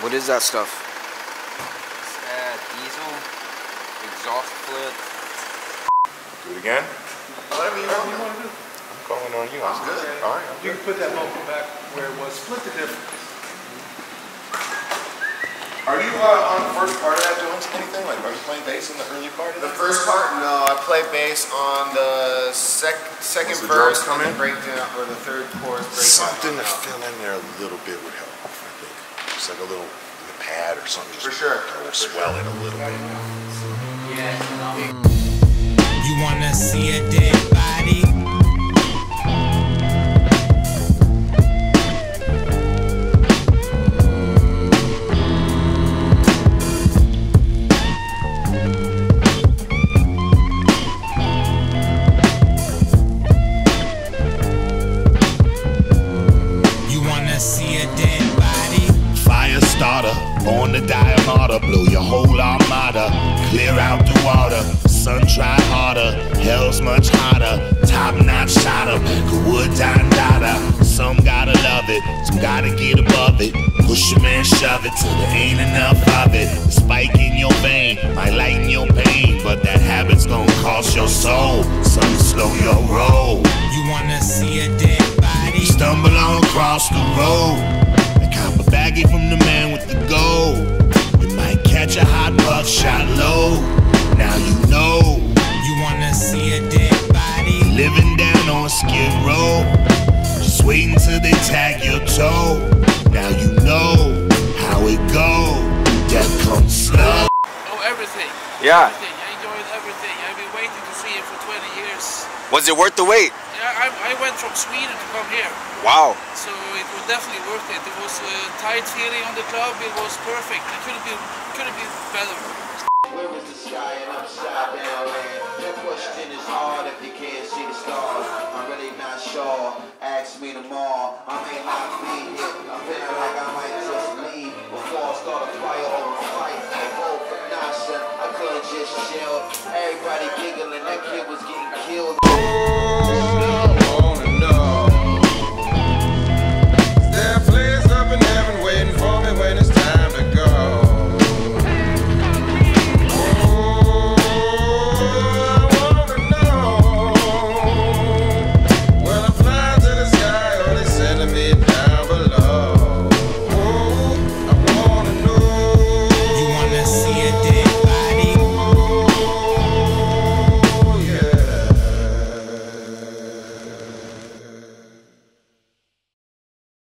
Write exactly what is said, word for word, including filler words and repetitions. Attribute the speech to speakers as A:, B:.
A: What is that stuff?
B: It's uh, diesel, exhaust fluid.
C: Do it again?
D: Whatever you want to do.
C: I'm calling on you.
D: I'm good.
C: All right.
D: You can put that vocal back where it was. Split the difference.
C: Are you uh, on the first part of that doing anything? Like, are you playing bass in the early part of
E: The
C: that?
E: first part, no. I play bass on the sec second
C: Once the
E: verse
C: drums come
E: and
C: in?
E: the breakdown, or the third chorus breakdown.
C: Something to
E: on that.
C: fill in there a little bit would help, I think. Just like a little like a pad or something. Just
E: For sure.
C: Kind of swell it a little bit.
F: You wanna see a dead body?
G: Born to die a martyr, blow your whole armada, clear out the water, sun try harder, hell's much hotter, top notch shot up, wood down dada. Some gotta love it, some gotta get above it, push 'em and shove it till there ain't enough of it. The spike in your vein might lighten your pain, but that habit's gonna cost your soul, some slow your roll.
F: You wanna see a dead body?
G: Stumble on across the road, cop a baggie from the man with the gold. You might catch a hot buck shot low. Now you know.
F: You wanna see a dead body?
G: Living down on Skid Row, just waiting till they tag your toe. Now you know how it go. Death comes slow.
H: Oh, everything.
A: Yeah.
H: Everything. I enjoyed everything. I've been waiting to see it for twenty years.
A: Was it worth the wait?
H: Yeah, I, I went from Sweden to come here.
A: Wow.
H: So it was definitely worth it. It was a tight feeling on the club. It was perfect. It couldn't be, couldn't be better.
I: Where is the sky and upside down land? The question is hard if you can't see the stars. I'm really not sure. Ask me tomorrow. I may not be here. I'm feeling like I might just leave before I start a fire or a fight. Oh, nah, son, I couldn't just chill. Everybody giggling. That kid was getting killed.